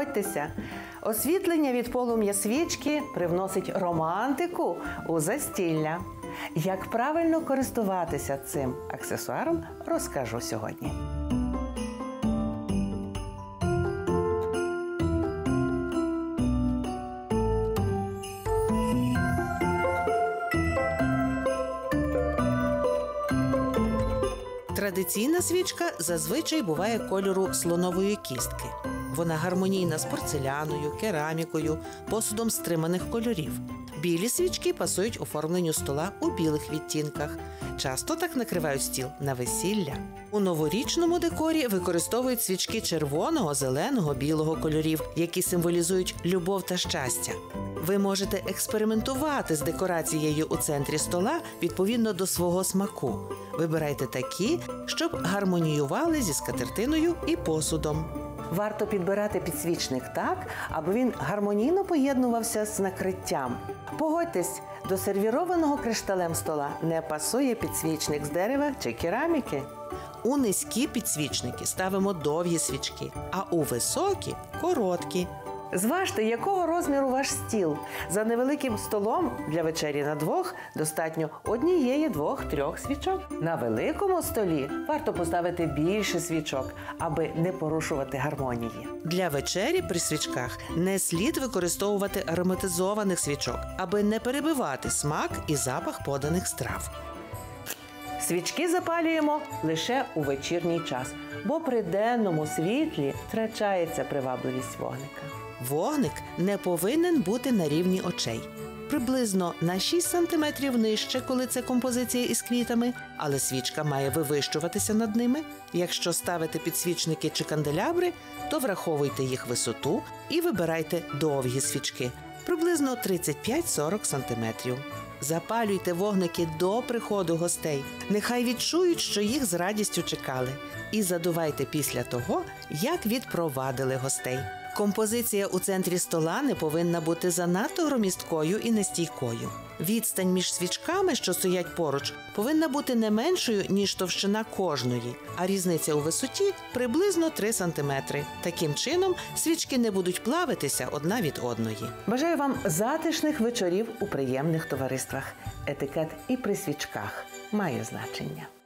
Погодьтеся, освітлення від полум'я свічки привносить романтику у застілля. Як правильно користуватися цим аксесуаром, розкажу сьогодні. Традиційна свічка зазвичай буває кольору слонової кістки. Вона гармонійна з порцеляною, керамікою, посудом стриманих кольорів. Білі свічки пасують оформленню стола у білих відтінках. Часто так накривають стіл на весілля. У новорічному декорі використовують свічки червоного, зеленого, білого кольорів, які символізують любов та щастя. Ви можете експериментувати з декорацією у центрі стола відповідно до свого смаку. Вибирайте такі, щоб гармоніювали зі скатертиною і посудом. Варто підбирати підсвічник так, аби він гармонійно поєднувався з накриттям. Погодьтесь, до сервірованого кришталем стола не пасує підсвічник з дерева чи кераміки. У низькі підсвічники ставимо довгі свічки, а у високі – короткі. Зважте, якого розміру ваш стіл. За невеликим столом для вечері на двох достатньо однієї, двох, трьох свічок. На великому столі варто поставити більше свічок, аби не порушувати гармонії. Для вечері при свічках не слід використовувати ароматизованих свічок, аби не перебивати смак і запах поданих страв. Свічки запалюємо лише у вечірній час, бо при денному світлі втрачається привабливість вогника. Вогник не повинен бути на рівні очей. Приблизно на 6 см нижче, коли це композиція із квітами, але свічка має вивищуватися над ними. Якщо ставите підсвічники чи канделябри, то враховуйте їх висоту і вибирайте довгі свічки, приблизно 35-40 см. Запалюйте вогники до приходу гостей. Нехай відчують, що їх з радістю чекали. І задувайте після того, як відпровадили гостей. Композиція у центрі стола не повинна бути занадто громісткою і нестійкою. Відстань між свічками, що стоять поруч, повинна бути не меншою, ніж товщина кожної, а різниця у висоті – приблизно 3 см. Таким чином, свічки не будуть плавитися одна від одної. Бажаю вам затишних вечорів у приємних товариствах. Етикет і при свічках має значення.